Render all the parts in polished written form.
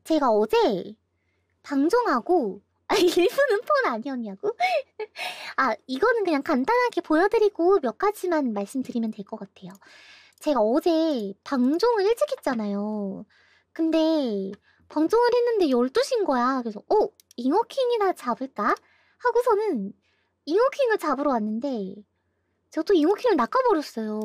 제가 어제 방종하고 일부는 폰 아니었냐고? 아, 이거는 그냥 간단하게 보여드리고 몇 가지만 말씀드리면 될 것 같아요. 제가 어제 방종을 일찍 했잖아요. 근데 방종을 했는데 12시인 거야. 그래서 잉어킹이나 잡을까? 하고서는 잉어킹을 잡으러 왔는데 제가 또 잉어킹을 낚아버렸어요.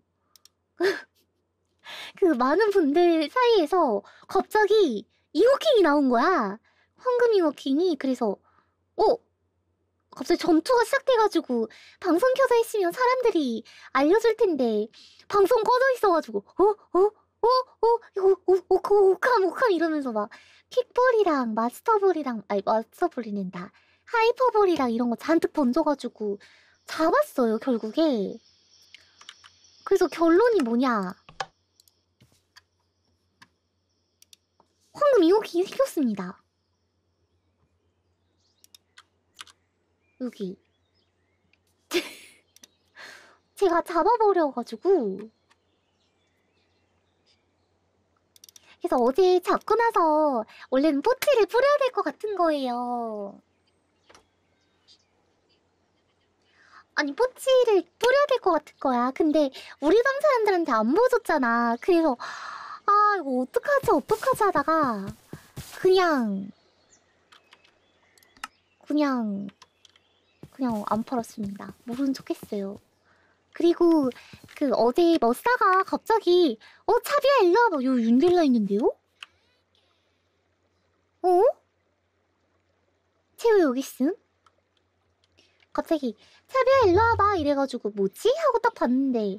그 많은 분들 사이에서 갑자기 잉어킹이 나온 거야. 황금 잉어킹이. 그래서 갑자기 전투가 시작돼가지고 방송 켜져 있으면 사람들이 알려줄 텐데 방송 꺼져 있어가지고 이거 옥함 이러면서 막 킥볼이랑 마스터볼이랑 아니 마스터볼이는다 하이퍼볼이랑 이런 거 잔뜩 던져가지고 잡았어요 결국에. 그래서 결론이 뭐냐, 황금 잉어킹이 생겼습니다. 여기 제가 잡아버려가지고. 그래서 어제 잡고 나서 원래는 뽀치를 뿌려야 될 것 같은 거예요. 아니 뽀치를 뿌려야 될 것 같은 거야. 근데 우리 방 사람들한테 안 보여줬잖아. 그래서 아 이거 어떡하지 하다가 그냥 안 팔았습니다. 모르는 척 했어요. 그리고 그 어제 머싸가 갑자기 차비야 일로 와봐. 요 윤델라 있는데요? 쟤 왜 여기 있음? 갑자기 차비야 일로 와봐 이래가지고 뭐지? 하고 딱 봤는데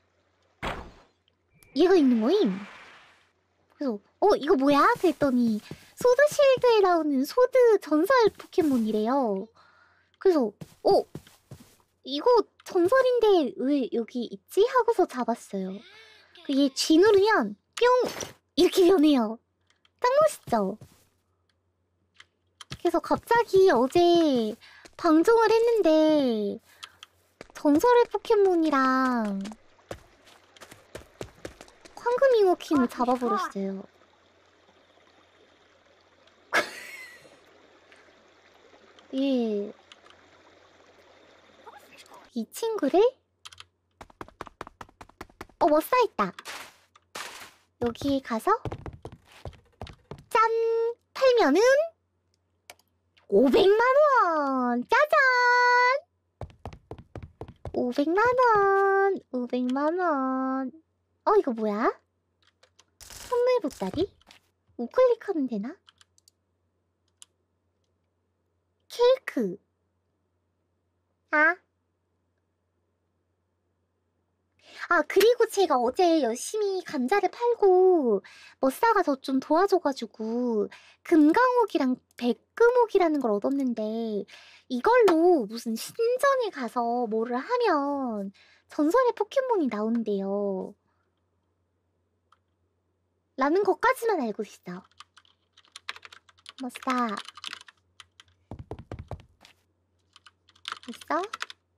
얘가 있는 거임. 그래서 이거 뭐야? 그랬더니 소드실드에 나오는 소드 전설 포켓몬이래요. 그래서 이거 전설인데 왜 여기 있지? 하고서 잡았어요. 얘 G 누르면 뿅! 이렇게 변해요. 딱 멋있죠? 그래서 갑자기 어제 방종을 했는데 전설의 포켓몬이랑 황금 잉어킹을 잡아버렸어요. 예. 이 친구를 머싸 있다. 여기 가서 짠! 팔면은 500만원! 짜잔! 500만원! 500만원! 이거 뭐야? 선물 보따리? 우클릭하면 되나? 케이크. 그리고 제가 어제 열심히 감자를 팔고 머싸가 저 좀 도와줘가지고 금강옥이랑 백금옥이라는 걸 얻었는데 이걸로 무슨 신전에 가서 뭐를 하면 전설의 포켓몬이 나온대요. 라는 것까지만 알고 있어. 머싸. 있어?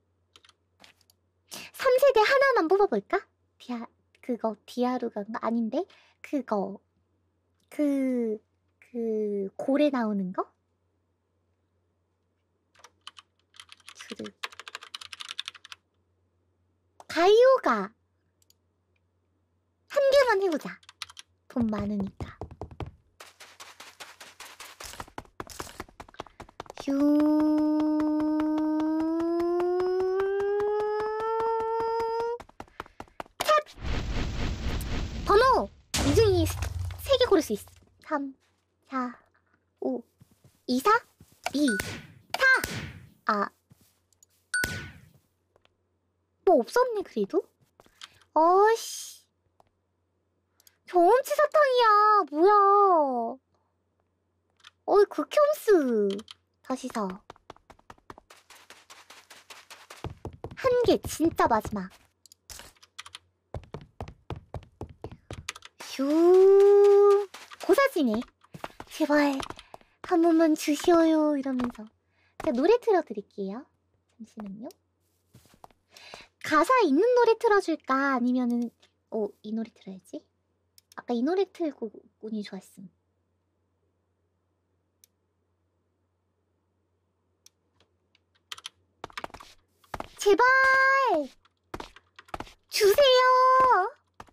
3세대 하나만 뽑아볼까? 디아루가인가? 아닌데? 고래 나오는 거? 가이오가 한 개만 해보자. 돈 많으니까. 번호! 이 중에 3개 고를 수 있어. 3, 4, 5, 2, 4, 2, 4! 뭐 없었네, 그래도? 어이씨. 경험치 사탕이야, 뭐야. 극혐스. 다시 사. 한 개, 진짜 마지막. 고사지네. 제발 한 번만 주시어요 이러면서. 제가 노래 틀어드릴게요. 잠시만요. 가사 있는 노래 틀어줄까? 아니면은 이 노래 틀어야지. 아까 이 노래 틀고 운이 좋았음. 제발 주세요.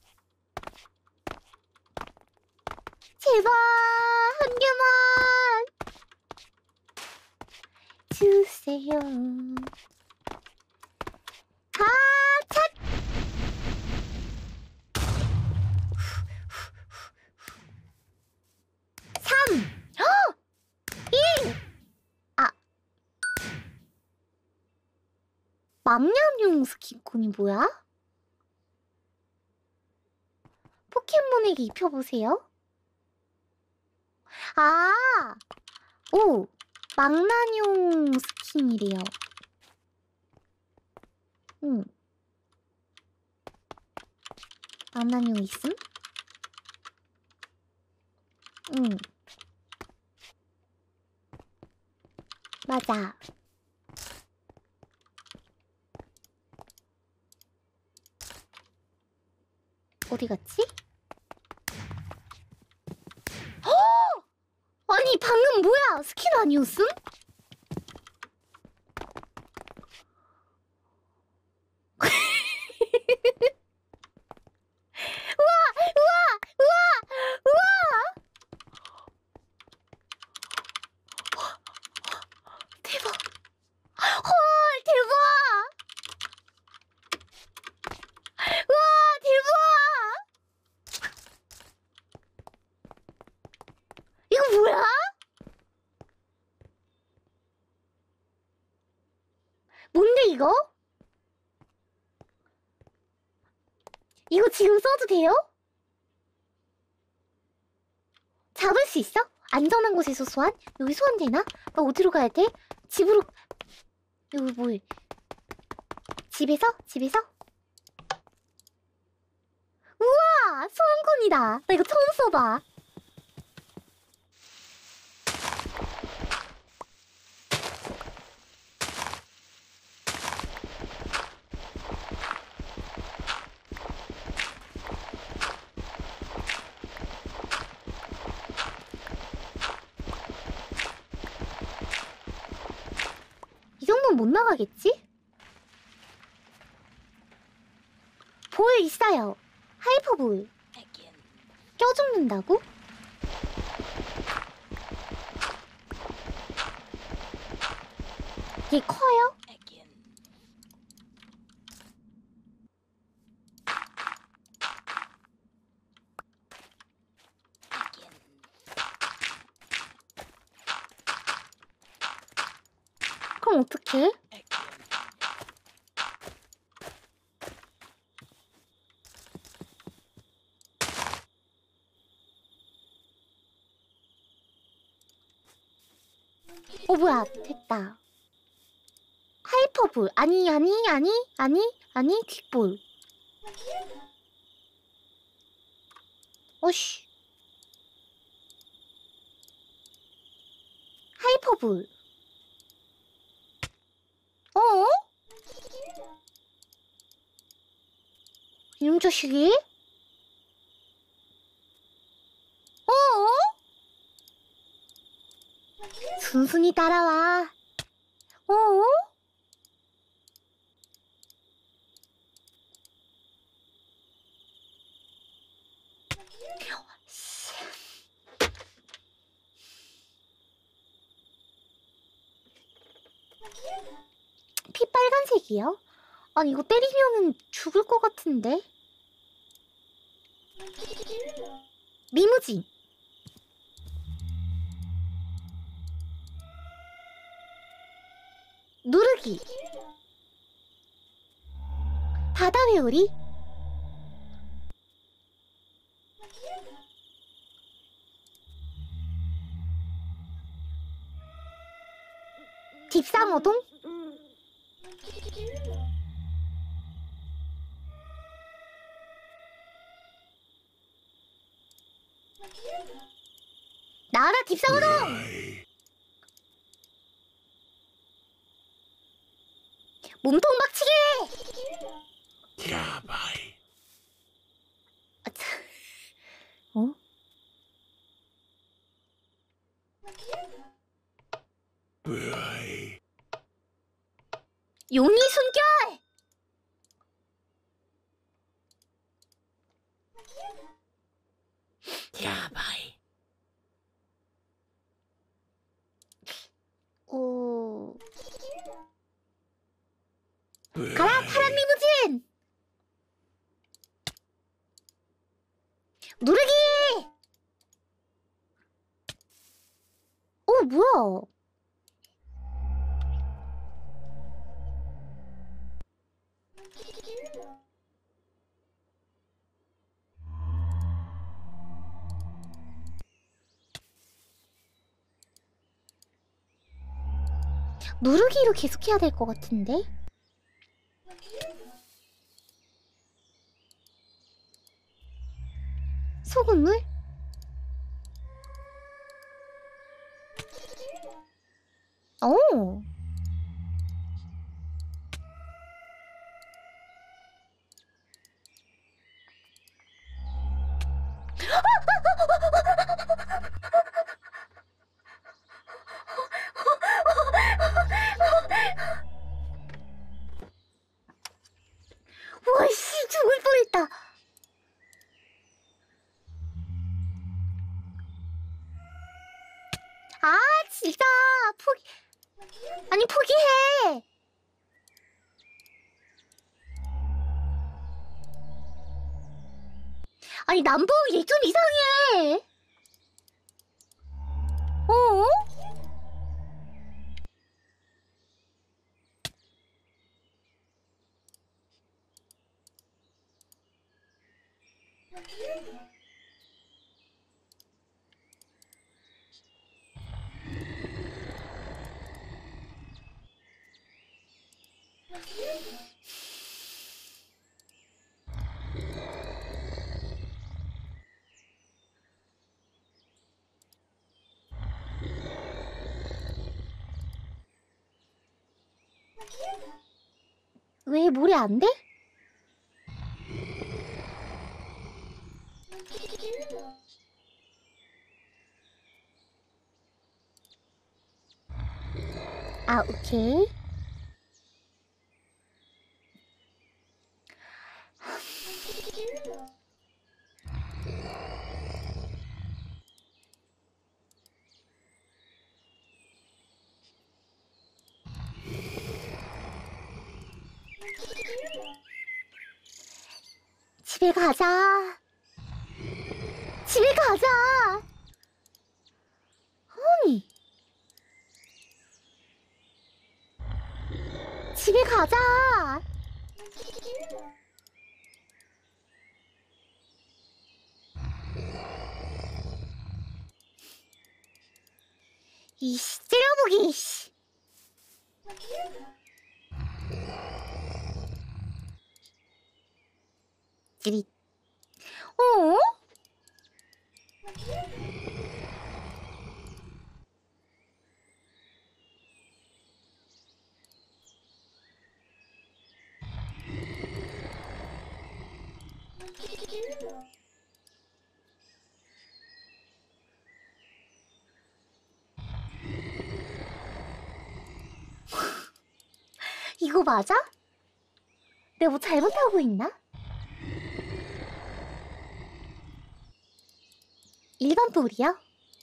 제발 한 개만 주세요. 가차. 3 1. 아, 망냥용 스킨콘이 뭐야? 포켓몬에게 입혀보세요. 아, 오, 망나뇽 스킨이래요. 망나뇽 있음? 맞아. 어디 갔지? 허! 아니 방금 뭐야? 스킨 아니었음? 우와! 우와! 우와! 우와! 대박! 헐 대박! 우와 대박! 이거 뭐야? 뭔데 이거? 이거 지금 써도 돼요? 잡을 수 있어? 안전한 곳에서 소환? 여기 소환 되나? 나 어디로 가야 돼? 집으로. 여기 뭐? 집에서? 집에서? 우와! 소환권이다. 나 이거 처음 써봐. 이 정도는 못 나가겠지? 볼 있어요. 하이퍼볼. 껴죽는다고? 얘 커요? 그럼 어떡해? 뭐야 됐다. 하이퍼볼. 아니 퀵볼. 어씨. 하이퍼볼. 어? 이놈 자식이? 어? 순순히 따라와. 어? 피 빨간색이요? 아니 이거 때리면은 죽을 것 같은데? 미무진. 누르기. 바다 회오리. 딥상어동. 나와라 딥상어동. 몸통 박치기. 야바이. 어? 브이. 용의 순결! 야바이. 오. 가라, 파란 리무진! 누르기! 뭐야? 누르기로 계속 해야 될 것 같은데? 소금물? 오. 와씨, 죽을 뻔했다. 아, 진짜 포기. 아니, 포기해. 아니, 남봉 얘 좀 이상해. 어? 왜 물이 안 돼? 아, 오케이. 집에 가자. 집에 가자. 아니. 집에 가자. 이씨, 찌려보기, 이씨. 찌릿. 어? 이거 맞아? 내가 뭐 잘못하고 있나? 일반 볼이야?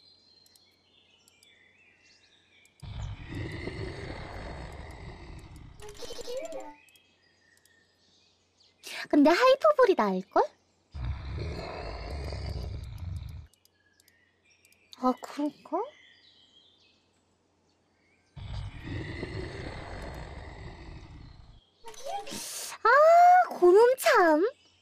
근데 하이퍼볼이 나을걸? 아, 그럴까? 아, 고놈 참.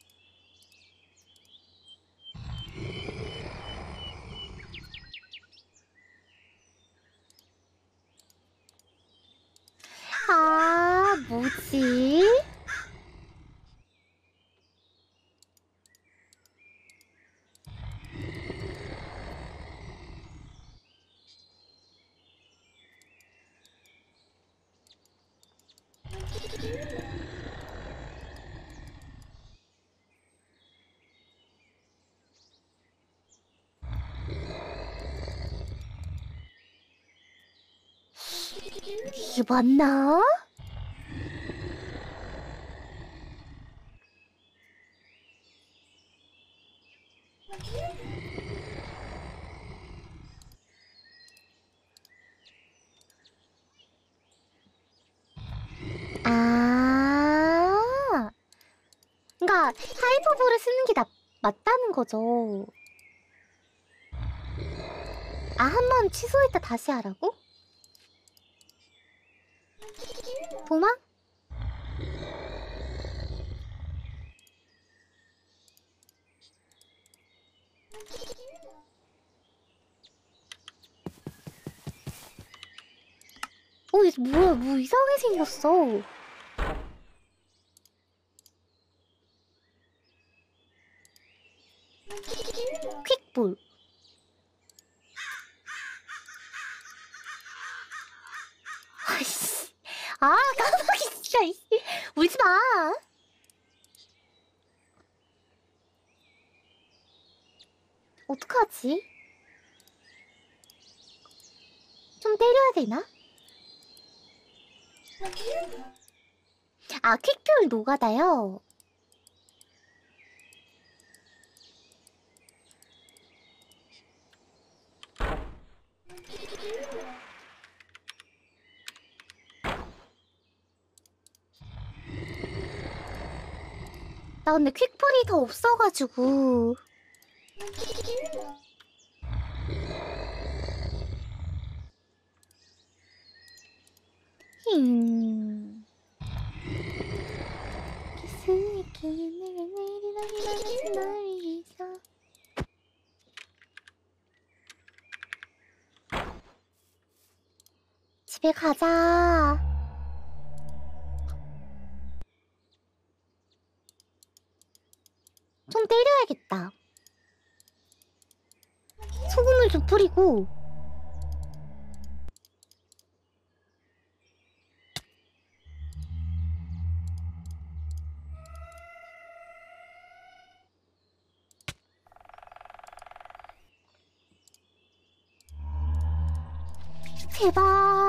아, 뭐지? 이게 맞나? 하이퍼볼을 쓰는 게 맞다는 거죠. 아, 한 번 취소했다 다시 하라고? 도망? 이게 뭐야, 뭐 이상하게 생겼어. 퀵볼. 아이씨. 아, 깜빡이 진짜. 울지 마. 어떡하지? 좀 때려야 되나? 아, 퀵볼 노가다요? 나 근데 퀵볼이 더 없어가지고. 집에 가자. 좀 때려야겠다. 소금을 좀 뿌리고. 제발.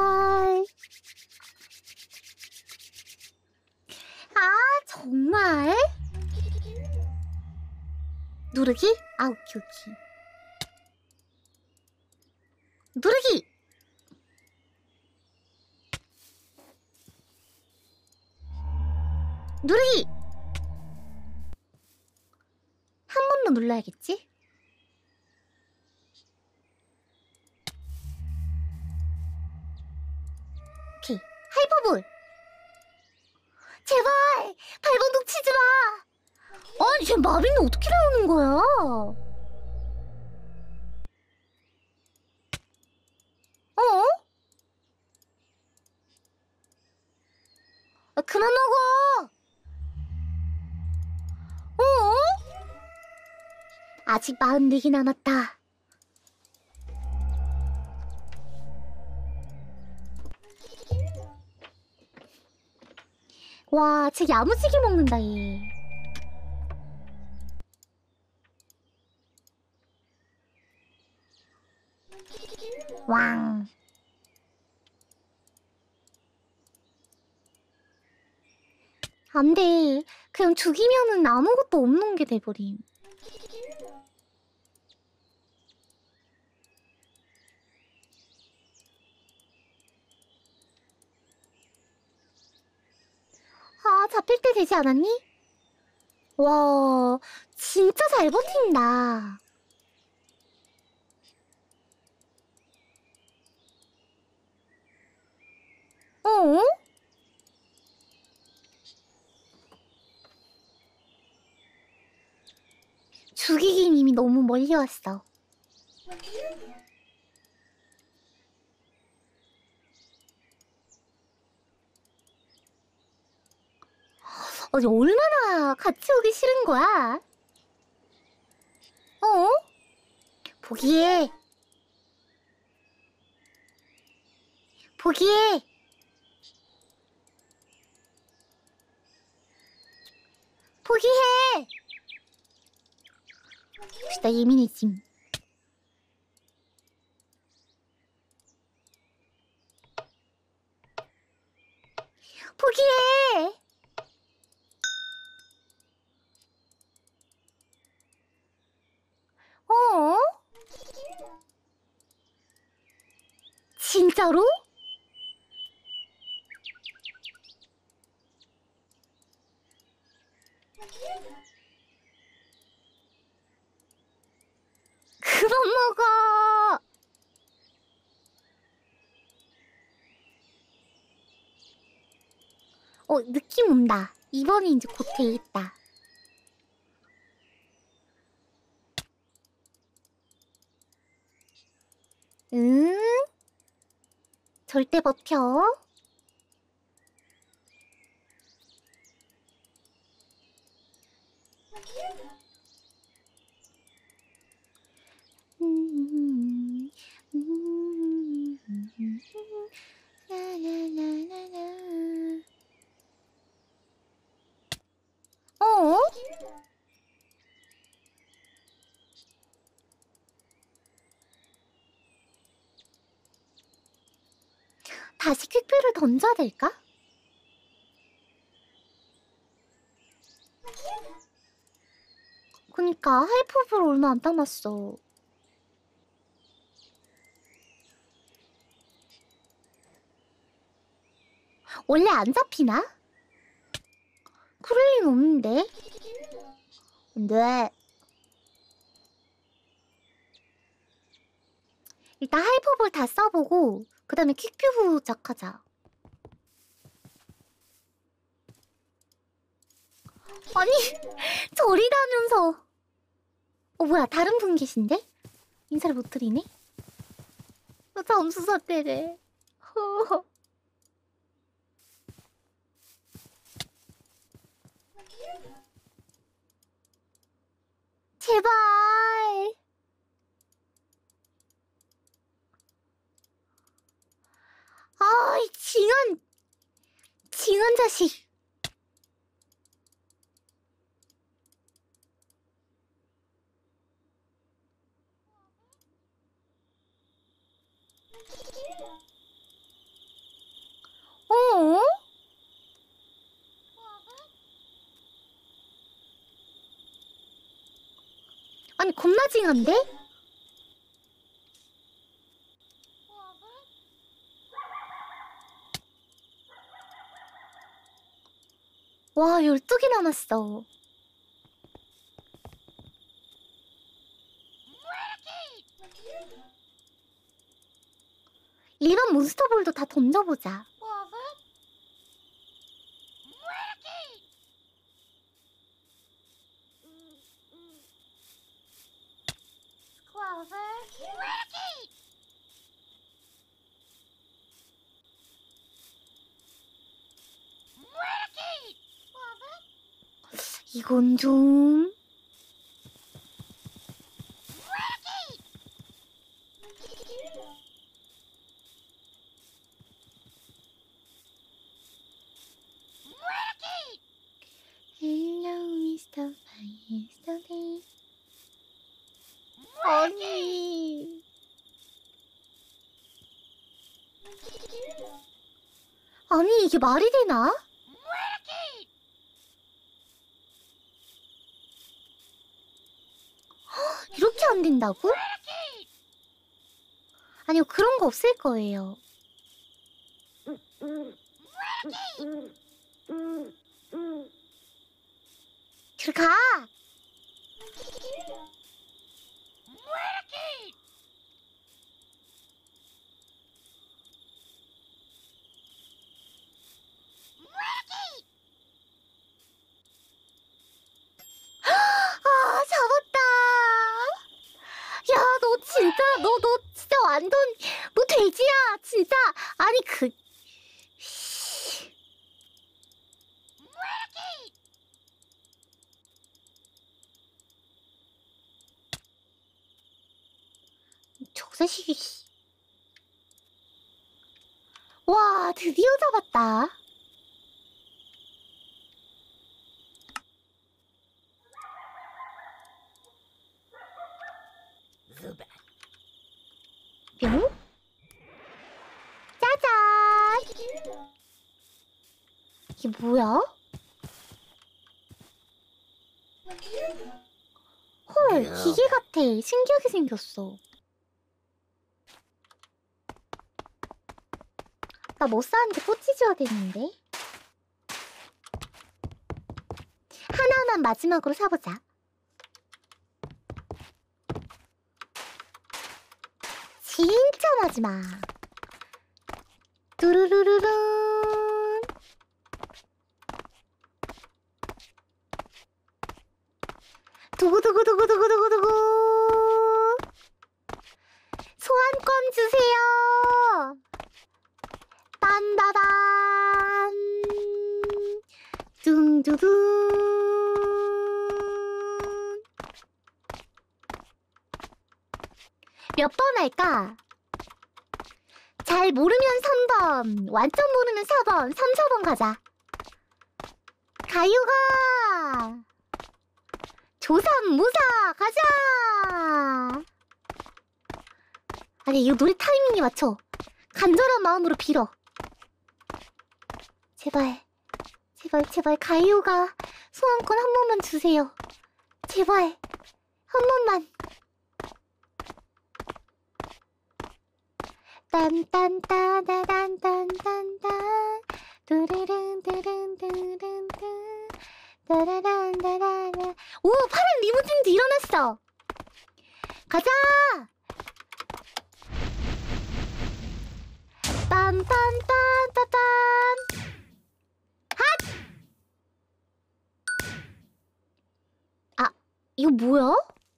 아, 정말? 누르기? 아, 오케이, 오케이. 누르기! 누르기! 한 번 더 눌러야겠지? 오케이. 하이퍼볼! 제발! 발버둥 치지 마! 아니, 쟤 마비는 어떻게 나오는 거야? 어? 아, 그만 먹어! 어? 아직 44개 남았다. 와, 쟤 야무지게 먹는다, 얘. 왕. 안 돼. 그냥 죽이면은 아무것도 없는 게 돼버림. 아, 잡힐 때 되지 않았니? 와, 진짜 잘 버틴다. 어? 죽이긴 이미 너무 멀리 왔어. 아니, 얼마나 같이 오기 싫은 거야? 어? 포기해. 포기해. 포기해. 진짜 예민해짐. 포기해. 어? 진짜로? 느낌 온다. 이번에 이제 곧 되겠다. 응? 절대 버텨. 어? 다시 퀵뷰를 던져야 될까? 그니까 하이퍼블 얼마 안 남았어. 원래 안 잡히나? 그럴 린 없는데. 네. 일단 하이퍼볼 다 써보고 그 다음에 퀵뷰 시작하자. 아니 저리다면서. 뭐야 다른 분 계신데? 인사를 못 드리네? 점수 샀대래. 제발. 이 징한 자식. 어? 아니 겁나 징한데? 와 12개 남았어. 일반 몬스터볼도 다 던져보자. 이건 좀... Hello, Mr. Yesterday. 아니 이게 말이 되나? 이렇게 안 된다고? 아니요 그런 거 없을 거예요. 들어가! 잡았다! 야, 너 진짜 완전, 너 돼지야! 진짜! 아니, 저 자식이. 와, 드디어 잡았다. 뿅? 짜잔! 이게 뭐야? 헐, 기계 같아. 신기하게 생겼어. 나 뭐 쌓았는데 꽃이 지어야 되는데? 하나만 마지막으로 사보자. 진짜 마지막. 뚜루루루룬. 두구두구두구두구두구두구. 소환권 주세요. 딴다단. 둥두둥. 몇 번 할까? 잘 모르면 3번, 완전 모르면 4번, 3, 4번 가자. 가유가! 조삼모사 가자! 아니 이거 노래 타이밍에 맞춰. 간절한 마음으로 빌어. 제발, 제발, 제발 가유가 소환권 한 번만 주세요. 제발, 한 번만. 딴딴따다단딴딴딴 두르릉두릉두릉두 따라란따라라. 오, 파란 리무진도 일어났어. 가자. 딴딴딴따딴. 핫. 아, 이거 뭐야?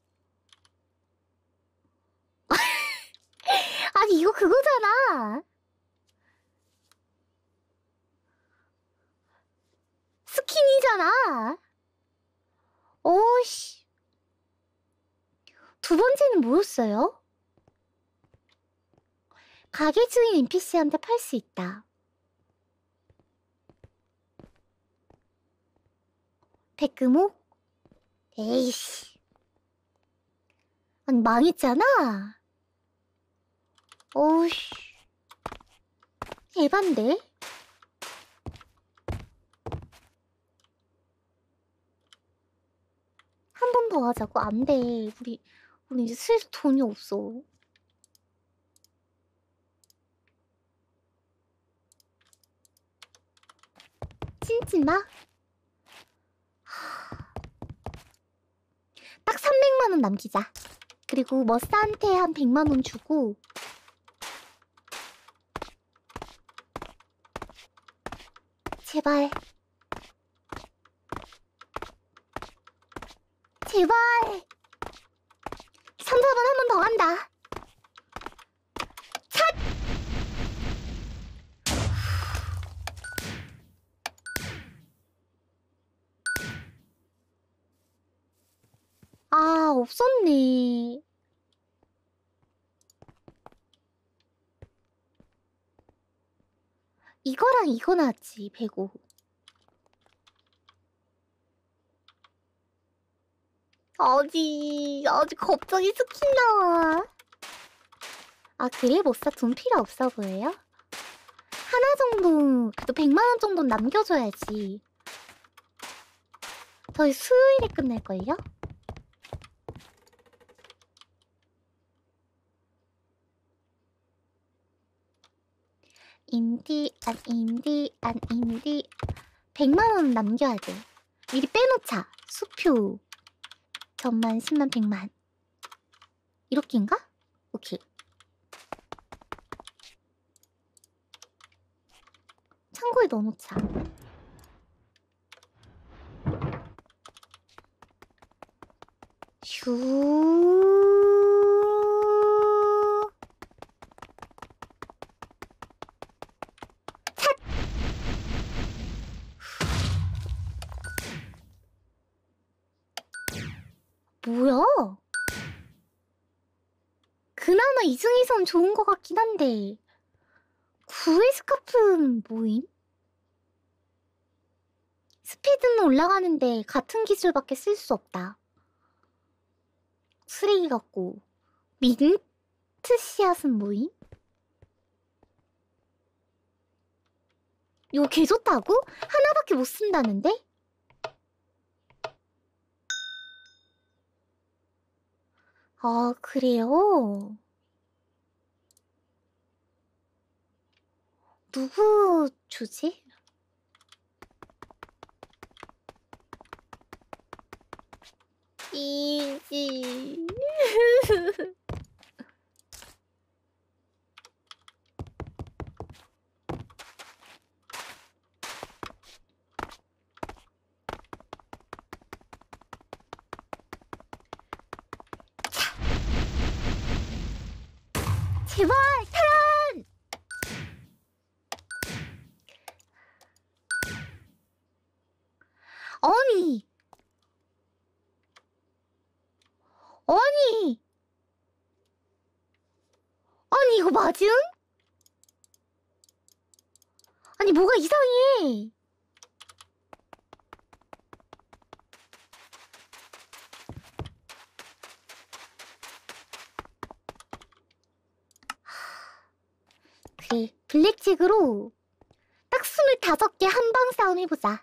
아니 이거 그거잖아. 스킨이잖아. 오씨. 두 번째는 뭐였어요? 가게 주인 NPC한테 팔 수 있다. 백금옥? 에이씨. 아니 망했잖아. 오우씨. 에반데? 한 번 더 하자고? 안 돼. 우리 이제 슬슬 돈이 없어. 찐찐마? 딱 300만 원 남기자. 그리고 머싸한테 한 100만 원 주고 제발. 제발. 3, 4번 한 번 더 간다. 찻! 아, 없었네. 이거랑 이거 나왔지, 105. 아직 갑자기 스킨 나와. 아, 그래? 못사 돈 필요 없어 보여요? 하나 정도, 그래도 100만 원 정도는 남겨줘야지. 저희 수요일에 끝낼걸요? 인디안 100만 원 남겨야 돼. 미리 빼놓자. 수표 전만 10만 100만 이렇게인가? 오케이. 창고에 넣어놓자. 휴. 뭐야? 그나마 이 중에선 좋은 것 같긴 한데 구의 스카프는 뭐임? 스피드는 올라가는데 같은 기술밖에 쓸 수 없다. 쓰레기 같고. 민트 씨앗은 뭐임? 이거 개 좋다고? 하나밖에 못 쓴다는데? 아, 그래요? 누구 주지? 이지. 제발 테란. 아니 아니 아니 이거 맞음? 아니 뭐가 이상해. 그래 블랙잭으로 딱 25개 한방 싸움 해보자.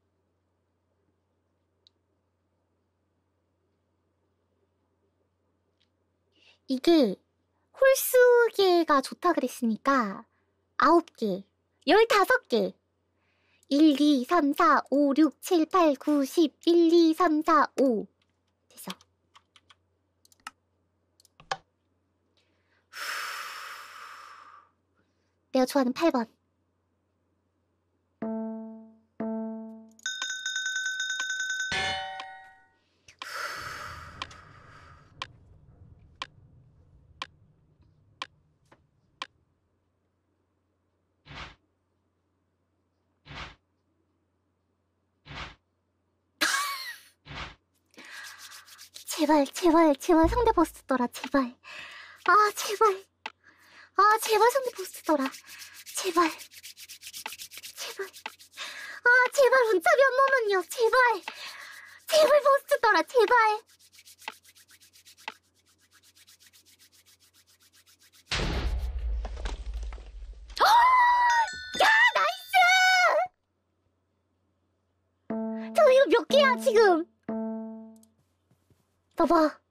이게 홀수계가 좋다 그랬으니까 9개 15개 1, 2, 3, 4, 5, 6, 7, 8, 9, 10 1, 2, 3, 4, 5 됐어. 내가 좋아하는 8번. 제발 제발 제발 상대 보스더라 제발. 아 제발. 아 제발 상대 보스더라 제발. 제발. 아 제발 문자비 한 번만요 제발. 제발 보스더라 제발. 야 나이스. 저 이거 몇 개야 지금. 봐봐.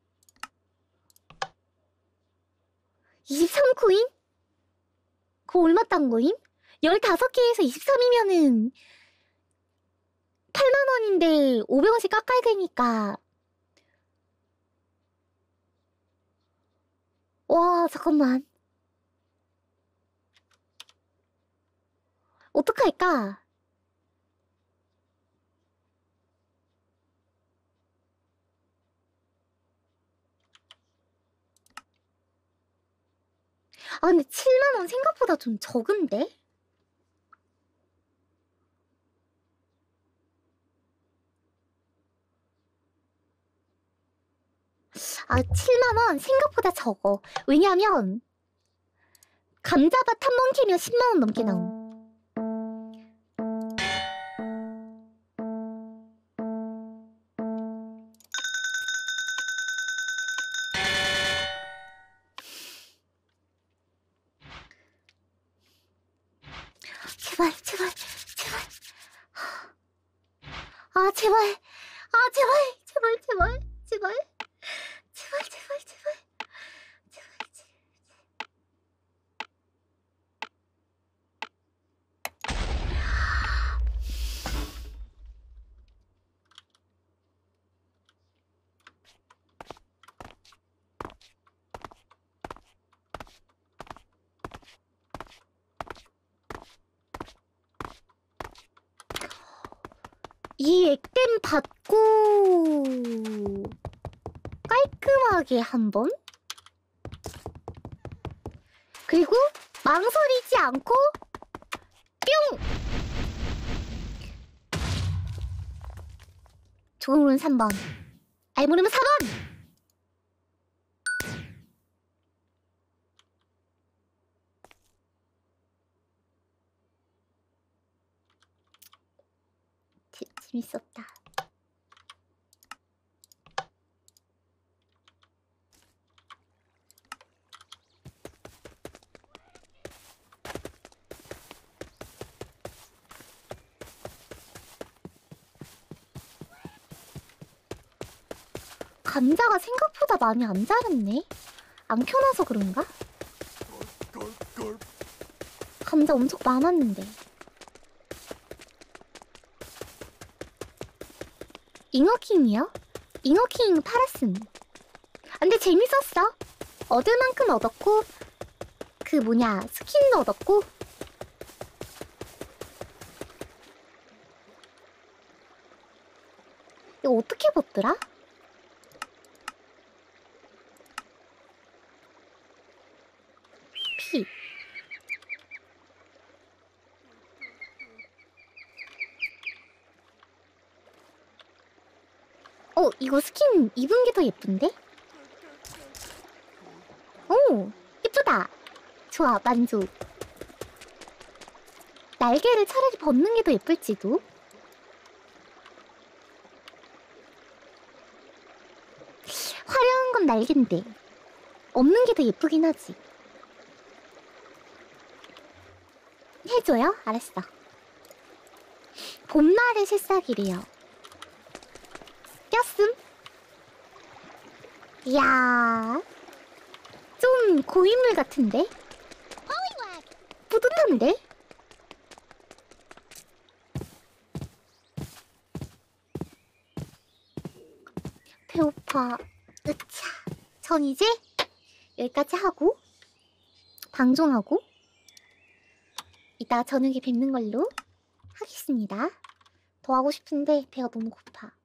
23코인? 그거 얼마 딴 거임? 15개에서 23이면은 8만원인데 500원씩 깎아야 되니까. 와 잠깐만. 어떡할까? 아 근데 7만원 생각보다 좀 적은데? 아 7만원 생각보다 적어. 왜냐면 감자밭 한 번 캐면 10만원 넘게 나옴. 제발 제발 제발. 아 제발. 아 제발 제발 제발 제발 제발 제발 제발 제발 제발. 이 액땜 받고 깔끔하게 한 번. 그리고 망설이지 않고 뿅! 좋은 3번. 알모르면 4번! 재밌었다. 감자가 생각보다 많이 안 자랐네? 안 켜놔서 그런가? 감자 엄청 많았는데. 잉어킹이요? 잉어킹 팔았음. 근데 재밌었어. 얻을 만큼 얻었고 그 뭐냐 스킨도 얻었고. 이거 어떻게 벗더라? 피. 이거 스킨 입은 게 더 예쁜데? 오, 예쁘다. 좋아, 만족. 날개를 차라리 벗는 게 더 예쁠지도? 화려한 건 날개인데 없는 게 더 예쁘긴 하지. 해줘요? 알았어. 봄날의 새싹이래요. 꼈음? 이야, 좀 고인물 같은데? 뿌듯한데? 배고파. 으차. 전 이제 여기까지 하고 방종하고 이따 저녁에 뵙는 걸로 하겠습니다. 더 하고 싶은데 배가 너무 고파.